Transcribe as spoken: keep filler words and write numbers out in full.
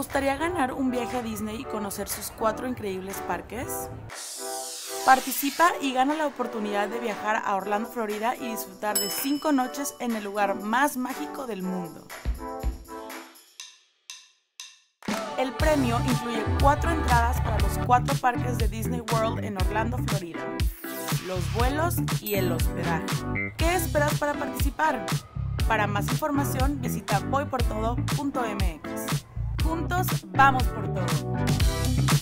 gustaría ganar un viaje a Disney y conocer sus cuatro increíbles parques? Participa y gana la oportunidad de viajar a Orlando, Florida y disfrutar de cinco noches en el lugar más mágico del mundo. El premio incluye cuatro entradas para los cuatro parques de Disney World en Orlando, Florida, los vuelos y el hospedaje. ¿Qué esperas para participar? Para más información visita voy por todo punto m x. Juntos vamos por todo.